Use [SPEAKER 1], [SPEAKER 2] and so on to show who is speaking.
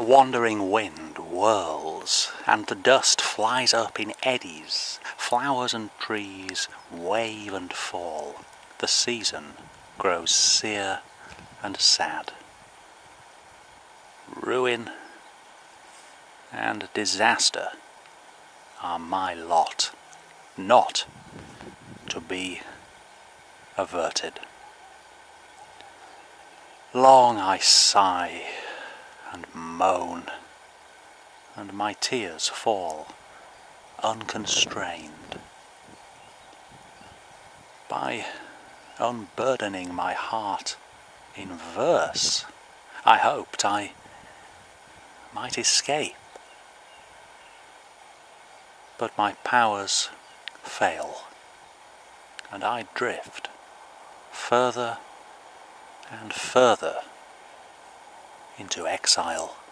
[SPEAKER 1] wandering wind whirls, and the dust flies up in eddies. Flowers and trees wave and fall. The season grows sere and sad. Ruin and disaster are my lot, not to be averted. Long I sigh and moan, and my tears fall unconstrained. By unburdening my heart in verse, I hoped I might escape. But my powers fail, and I drift further and further into exile.